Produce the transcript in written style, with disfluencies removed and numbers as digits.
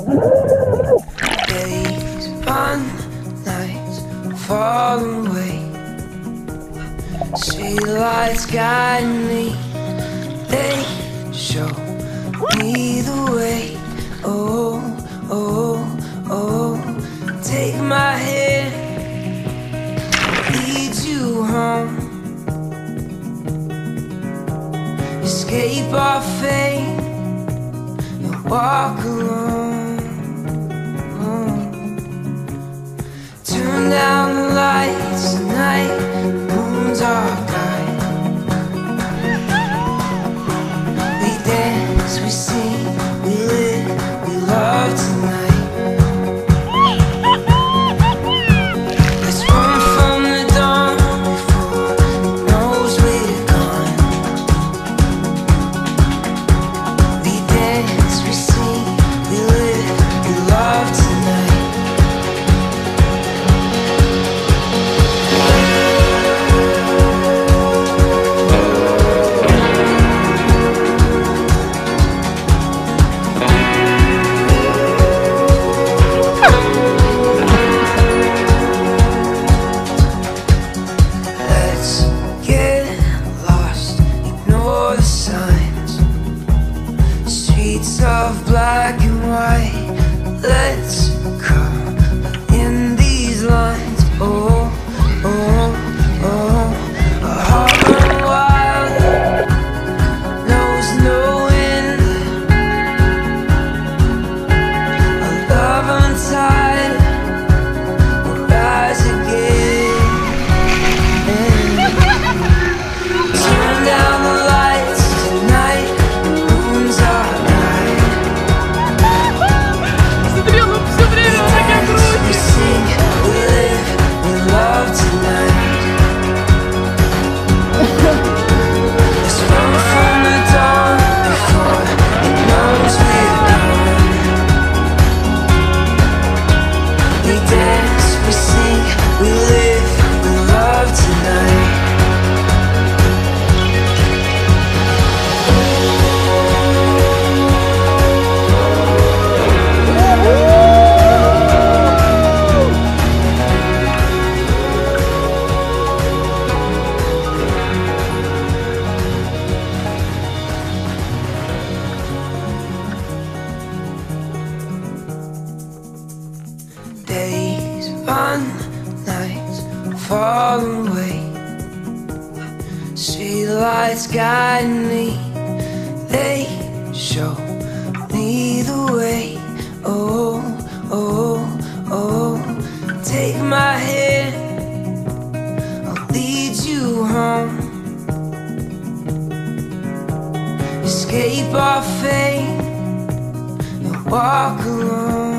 Days run, nights fall away. Street lights guide me, they show me the way. Oh, oh, oh, take my hand, lead you home. Escape our fate and walk alone. Turn down the lights tonight, moon's our guide. We dance, we sing, we live, we love tonight. Let's run from the dawn before it knows we're gone. We dance, we sing, we live, we love tonight. Let's get lost, ignore the signs. Streets of black and white. Let's come in these lines. Oh, oh, oh. A heart run wild, knows no end. A love untied will rise again. Turn down the lights tonight, moon's our guide. Смотрела все время, как я We кручу. sing, we live, we love tonight. Let's run from the dawn before it knows we're gone. We dance, we sing, we live, we love tonight. Days run, nights fall away. Street lights guide me, they show me the way. Oh, oh, oh, take my hand, I'll lead you home. Escape our fate and walk alone.